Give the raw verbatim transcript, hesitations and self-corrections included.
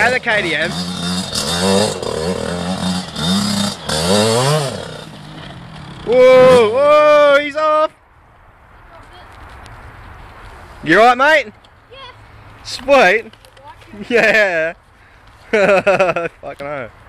Play the K D M. Whoa, whoa, he's off. You alright, mate? Yeah. Sweet. Yeah. Fucking hell.